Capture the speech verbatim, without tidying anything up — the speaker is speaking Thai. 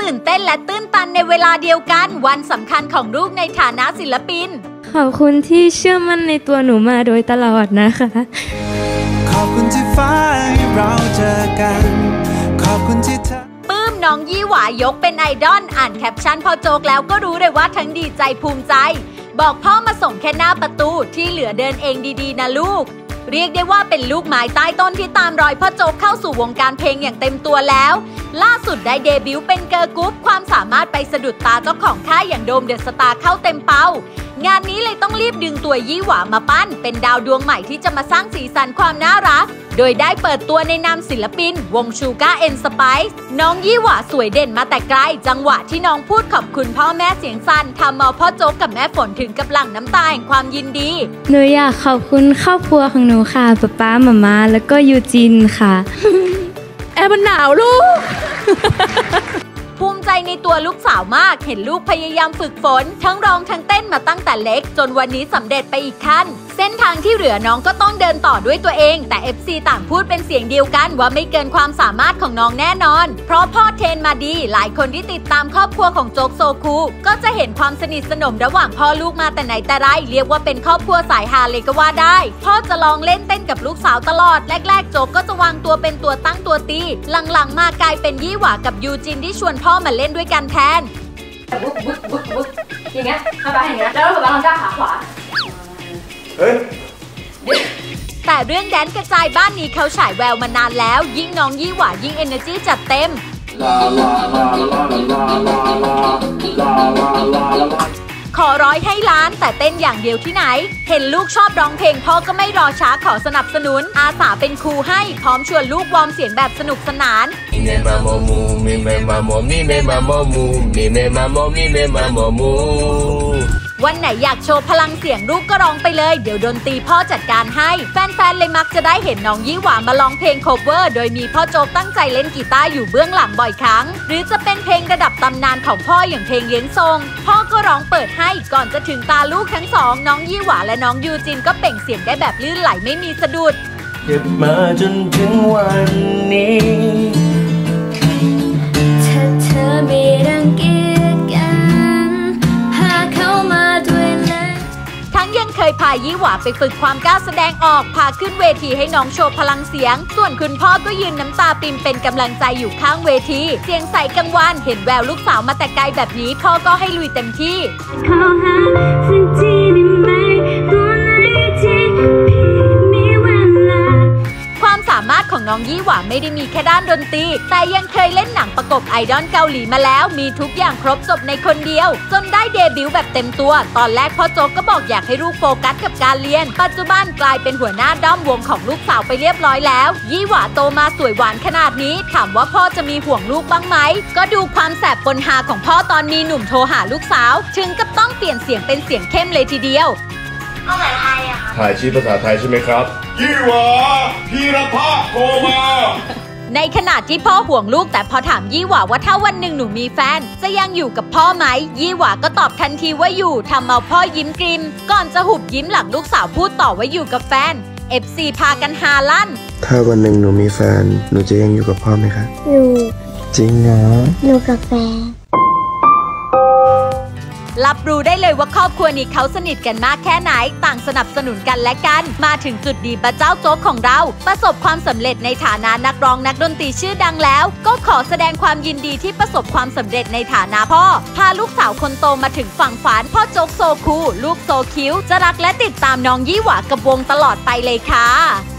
ตื่นเต้นและตื้นตันในเวลาเดียวกันวันสำคัญของลูกในฐานะศิลปินขอบคุณที่เชื่อมั่นในตัวหนูมาโดยตลอดนะคะขอบคุณที่ฟ้าให้เราเจอกันขอบคุณที่เธอปื้มน้องยี่หวายกเป็นไอดอลอ่านแคปชั่นพ่อโจ๊กแล้วก็รู้เลยว่าทั้งดีใจภูมิใจบอกพ่อมาส่งแค่หน้าประตูที่เหลือเดินเองดีๆนะลูกเรียกได้ว่าเป็นลูกไม้ใต้ต้นที่ตามรอยพ่อโจ๊กเข้าสู่วงการเพลงอย่างเต็มตัวแล้วล่าสุดได้เดบิวต์เป็นเกิร์ลกรุ๊ปความสามารถไปสะดุดตาเจ้าของค่ายอย่างโดมเดอะสตาร์เข้าเต็มเป้างานนี้เลยต้องรีบดึงตัวยี่หวามาปั้นเป็นดาวดวงใหม่ที่จะมาสร้างสีสันความน่ารักโดยได้เปิดตัวในนามศิลปินวงชูการ์แอนด์สไปซ์น้องยี่หวาสวยเด่นมาแต่ไกลจังหวะที่น้องพูดขอบคุณพ่อแม่เสียงสั่นทำเอาพ่อโจ๊กกับแม่ฝนถึงกับหลั่งน้ำตาแห่งความยินดีหนูอยากขอบคุณครอบครัวของหนูค่ะป๊าป๊าหม่าม่าแล้วก็ยูจินค่ะแอร์มันหนาวลูกภูมิใจในตัวลูกสาวมากเห็นลูกพยายามฝึกฝนทั้งร้องทั้งเต้นมาตั้งแต่เล็กจนวันนี้สำเร็จไปอีกขั้นเส้นทางที่เหลือน้องก็ต้องเดินต่อด้วยตัวเองแต่ เอฟ ซี ต่างพูดเป็นเสียงเดียวกันว่าไม่เกินความสามารถของน้องแน่นอนเพราะพ่อเทรนมาดีหลายคนที่ติดตามครอบครัวของโจ๊กโซคูก็จะเห็นความสนิทสนมระหว่างพ่อลูกมาแต่ไหนแต่ไรเรียกว่าเป็นครอบครัวสายฮาเลยก็ว่าได้พ่อจะลองเล่นเต้นกับลูกสาวตลอดแรกๆโจ๊กก็จะวางตัวเป็นตัวตั้งตัวตีหลังๆมากลายเป็นยี่หวากับยูจินที่ชวนพ่อมาเล่นด้วยกันแทนบุ๊กบุ๊กบุ๊กบุ๊กอย่างเงี้ยมาบ้าอย่างเงี้ยแล้วเราบ้าทำด้านขาขวาเฮ้ยแต่เรื่องแดนกระจายบ้านนี้เขาฉายแววมานานแล้วยิ่งน้องยี่หวายิ่งเอเนอร์จีจัดเต็มขอร้อยให้ล้านแต่เต้นอย่างเดียวที่ไหนเห็นลูกชอบร้องเพลงพ่อก็ไม่รอช้าขอสนับสนุนอาสาเป็นครูให้พร้อมชวนลูกวอร์มเสียงแบบสนุกสนานวันไหนอยากโชว์พลังเสียงลูกก็ร้องไปเลยเดี๋ยวดนตรีพ่อจัดการให้แฟนๆเลยมักจะได้เห็นน้องยี่หวามาร้องเพลงโคเวอร์โดยมีพ่อโจ๊กตั้งใจเล่นกีตาร์อยู่เบื้องหลังบ่อยครั้งหรือจะเป็นเพลงระดับตำนานของพ่ออย่างเพลงเลี้ยงทรงพ่อก็ร้องเปิดให้ก่อนจะถึงตาลูกทั้งสองน้องยี่หวาและน้องยูจินก็เปล่งเสียงได้แบบลื่นไหลไม่มีสะดุดเก็บมาจนถึงวันนี้ถ้าเธอไม่รังเกียจกันหาเข้ามาด้วยทั้งยังเคยพายี่หวาไปฝึกความกล้าแสดงออกพาขึ้นเวทีให้น้องโชว์พลังเสียงส่วนคุณพ่อก็ยืนน้ำตาปิ่มเป็นกำลังใจอยู่ข้างเวทีเสียงใสกังวานเห็นแววลูกสาวมาแต่ไกลแบบนี้พ่อก็ให้ลุยเต็มที่ความสามารถของน้องยี่หวาไม่ได้มีแค่ด้านดนตรีแต่ยังเคยเล่นหนังประกบไอดอลเกาหลีมาแล้วมีทุกอย่างครบจบในคนเดียวจนได้เดบิวต์แบบเต็มตัวตอนแรกพ่อโจ๊กก็บอกอยากให้ลูกโฟกัสกับการเรียนปัจจุบันกลายเป็นหัวหน้าด้อมวงของลูกสาวไปเรียบร้อยแล้วยี่หวาโตมาสวยหวานขนาดนี้ถามว่าพ่อจะมีห่วงลูกบ้างไหมก็ดูความแสบปนหาของพ่อตอนมีหนุ่มโทรหาลูกสาวถึงกับต้องเปลี่ยนเสียงเป็นเสียงเข้มเลยทีเดียวภาษาไทยอะถ่ายชีพภาษาไทยใช่ไหมครับยี่หวาพีรภาโทรมาในขณะที่พ่อห่วงลูกแต่พอถามยี่หวาว่าถ้าวันหนึ่งหนูมีแฟนจะยังอยู่กับพ่อไหมยี่หวาก็ตอบทันทีว่าอยู่ทำเอาพ่อยิ้มกริมก่อนจะหุบยิ้มหลังลูกสาวพูดต่อว่าอยู่กับแฟน เอฟ ซี พากันฮาลั่นถ้าวันหนึ่งหนูมีแฟนหนูจะยังอยู่กับพ่อไหมคะอยู่จริงเหรออยู่กับแฟนรับรู้ได้เลยว่าครอบครัวนี้เขาสนิทกันมากแค่ไหนต่างสนับสนุนกันและกันมาถึงจุดดีพระเจ้าโจ๊กของเราประสบความสำเร็จในฐานะนักร้องนักดนตรีชื่อดังแล้วก็ขอแสดงความยินดีที่ประสบความสำเร็จในฐานะพ่อพาลูกสาวคนโตมาถึงฝั่งฝันพ่อโจ๊กโซคูลูกโซคิ้วจะรักและติดตามน้องยี่หวากับวงตลอดไปเลยค่ะ